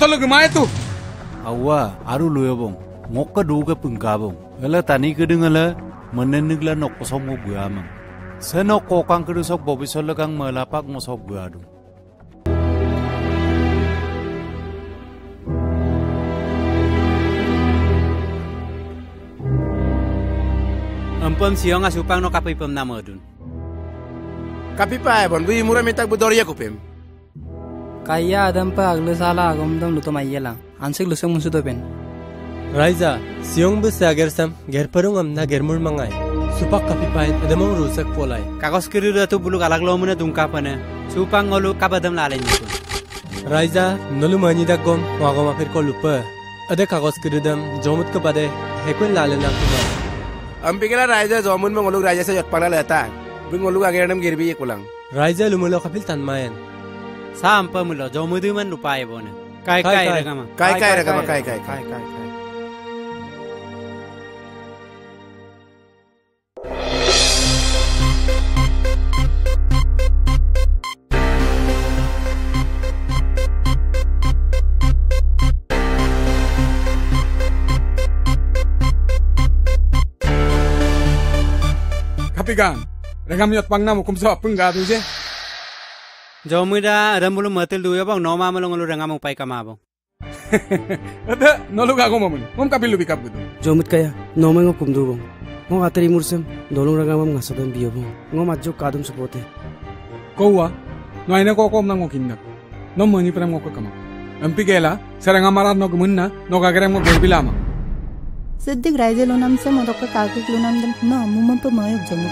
tolong gemai tu. Awa, aru loyo bong. Ngok ka duga pengka bong. Ela tani kedeng ela menenigla nok kosong mo gua mang. Senok kokang kedusok bobi solekang melapak mosok gua adu. Ampun siang asupang no kapipem nama dun. Kapipa bon, bui murah metak budorya kupem. Kaya adam pa aglo sala agam dam luto mayela. Ansik lusang musuto pen. Raiza, siang bus agersam gerparung amna germur mangai. Supak kapipa adamang rusak polai. Kakos kiri tu bulu kalak lo mana tungkapane. Supang ngolu kabadam lalen itu. Raiza, nolu mani dagom wagom apir ko lupa. Ada kakos kiri dam jomut ke bade hekun lalen aku. Ampikala Raiza zomun mengoluk Raiza sa jotpang na lata. Bingoluk ageranam girbi ye kulang. Raiza lumulo kapil tanmayan. Sampa mulo jomudu man lupai bone. Kai ragama. Kai ragama. Tapi kan, regam yot pang namu kumsa pengga tu je. Jomuda ada mulu matil dua bang, noma malu ngulu regam upai kamabong. Ada, nolu kago mamun. Mom kapil lu bikap gitu. Jomut kaya, noma ngokum du bong. Ngo atari mursem, dolong ragam ngasadam biyo bong. Ngo matjo kadum supote. Kau no aina ko kom nango kindak. No mani pram ngoko kama. Ampikela, serang amarat no gumunna, no kagerem ngo gerbilama. Sedih Raiza lonam se modok ka kakik lonam dan no mumam pa mayok jamut.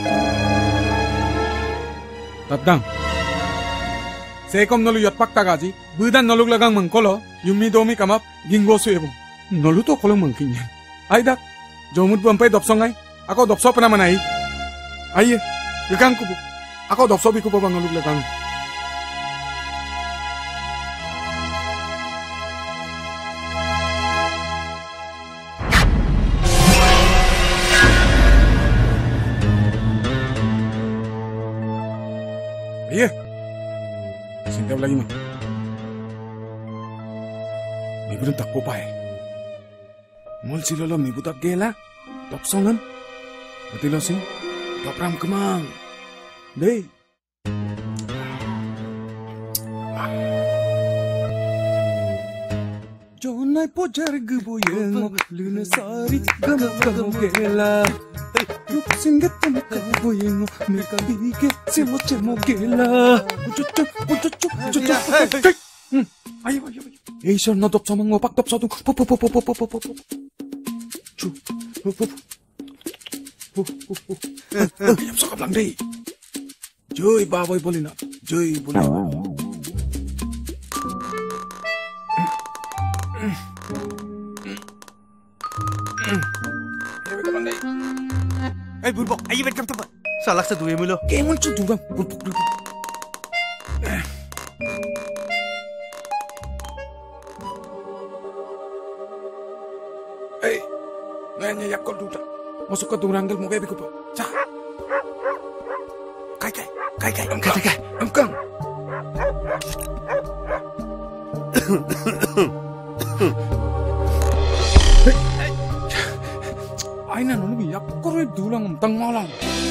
Tatang. Sekom nolu yot pak tagaji, budan noluk lagang mengkolo, yumi domi kamap gingo suebo. Nolu to kolong mengkinya. Aidak, jomut bampai dopsongai, ako dopso pernah manai. Aye, gekang kubu. Ako dopso biku bang noluk lagang. Iya, singkap lagi mah. Ni belum tak kopai. Mul silolom ni budak gela, top songan. Berarti lo sing, top ram kemang. Deh. Jonai pojar geboyeng, luna sari gam gela. Yuk singkat temka boyeng, mereka bikin cemo gela. Cucuk. Ayo. Eh, sir, nadop sama ngopak top satu. Pop. Ayam sokap lang deh. Joy, baboy boleh nak. Joy boleh. Ay, burbok, ayo bet kam tempat. Salak sa duwe mo lo. Kaya mo siya dugang. Burbok. Eh, ngayon niya yakol duda. Masuk ke duranggal mo kaya biko pa. Sa. Kay. Amkang. Ay na nung biyak ko rin dulang ang tangmalang.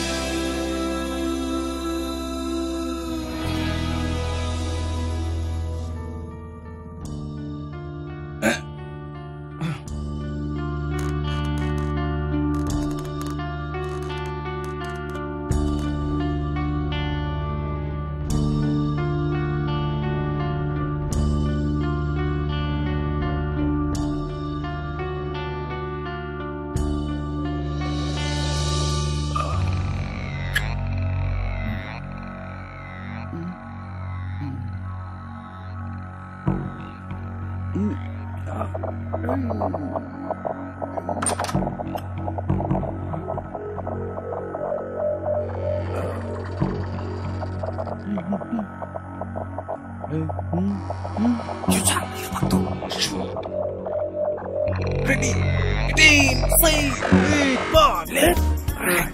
Ready, team, say, ball, left, right,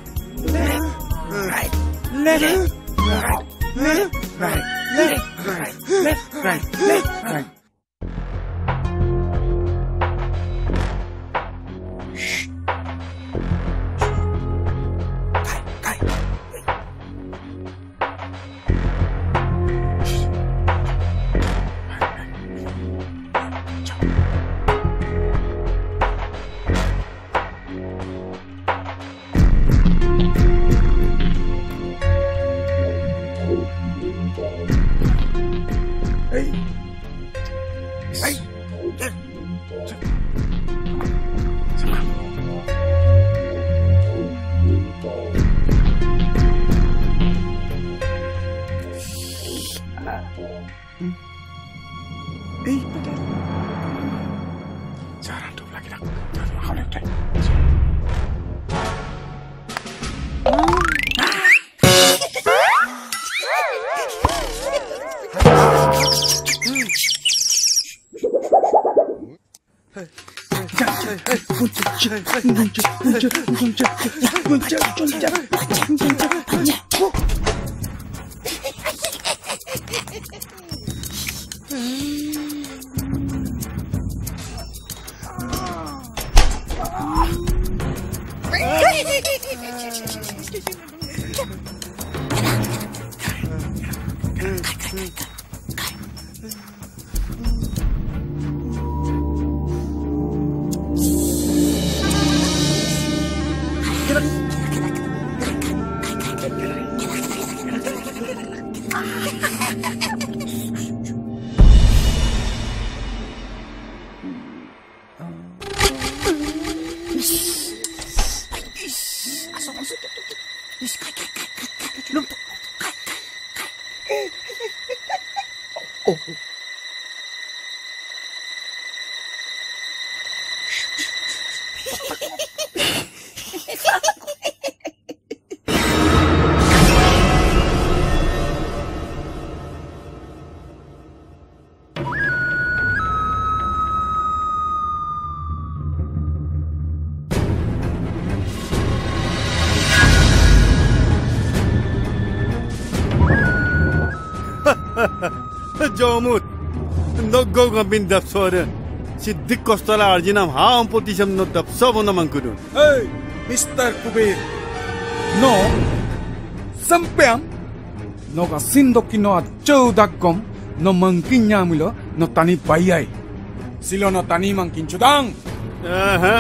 Jangan tuh lagi dah. Jangan kau lihat deh. Jomut, noggo ngabin dapsore. Si dik kostala arjinam ha ampotisam no dapsobo naman kudu. Hey, Mr. Kubir. No, sampean no ka sindoki no chaudakom no mangkinya milo no tani payai. Silo no tani mangkin chudang. Aha.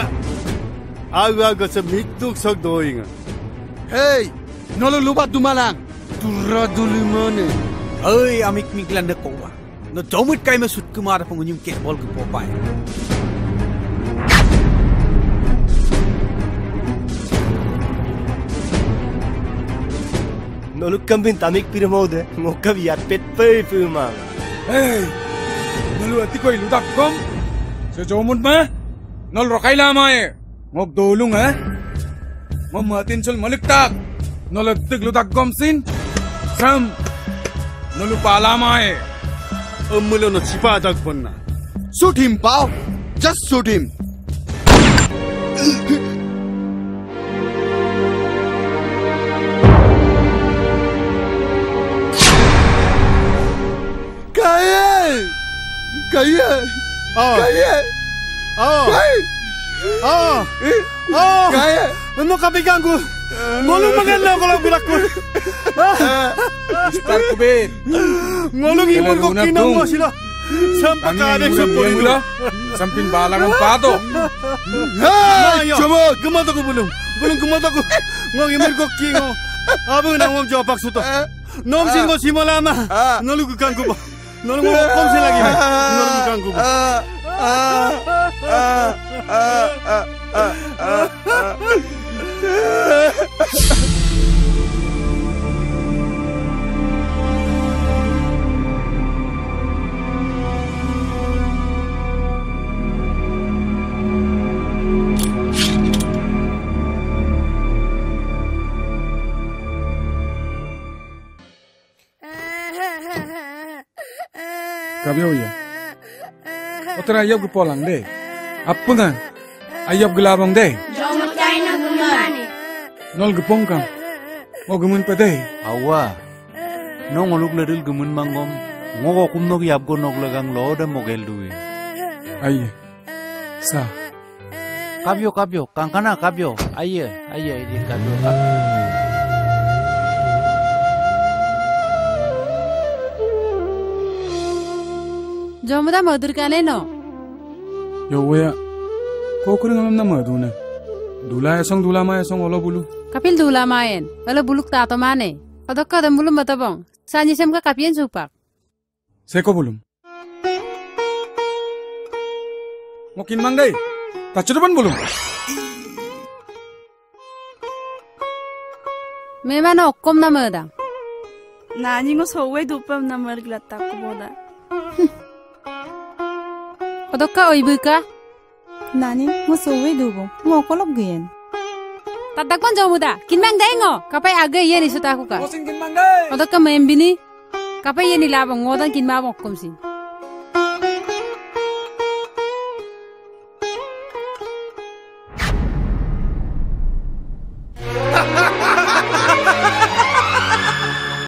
Aga sa mituk sok doinga. Hey, no lo lubat dumalang. Turra dulimane. Ơi, amik miklan de kowa. No jomut kai me sut kumar pengunyum ke bol ke popai. No lu kambin tamik pirmode. Ngokab ya petpe puma. Hey, nolu ati ko iludak kom. Se jomut ma. Nol rokai lama ngok dolung ngok matin sul maliktak. Nol atik ludak kom sin. Sam. Nolu palama Amulo no chipa dag bonna. Shoot him, pal. Just shoot him. Kaya. Kaya. Ano kapigan ko? Ngolong maganda ko lang bilak ko. Mr. Kubir. Ngolong imon ko kinang mo sila. Sampai kadek sepuluh mula. Samping balangan pato. Hey, coba gemata ko belum gemata ko. Ngong imon ko kingo. Abo na ngong jopak suto. Nom singo simalama. Nolugukan ko ba? Nolung kom sila lagi. Nolugukan ko ba? Kabio ya. Otra ayab ke polang deh. Apa kan? Ayab gelabang deh. Jomut kaina gumani. Nol gepong kam. Mau gemun pedeh. Awa. No ngoluk ledil gemun mangom. Ngogo kumnog yab go nog lagang lo da mogel duwe. Aye. Sa. Kabio kangkana kabio. Aye ini kabio. Jomuda madur kane no. Yo wea. Ko kuring alam na maduna. Dula esong dula ma esong olo bulu. Kapil dula maen. Olo buluk tato mane. Padok kadam bulum matabong. Sanyi sem ka kapien supak. Seko bulum. Ngokin manggai. Tak cedepan belum? Memang okom nama dah. Nani ngo sowe dupam nama gelata aku boda. Kodok ka oibuka? Nani ngo sowe dubong. Ngo kolok gen. Tatakon jauh muda. Kinmang dah ngo. Kapai aga ye ni suta aku ka. Ngosin kin manggai. Kodok ka membini. Kapai ye ni labang ngodan kinmang okom sin.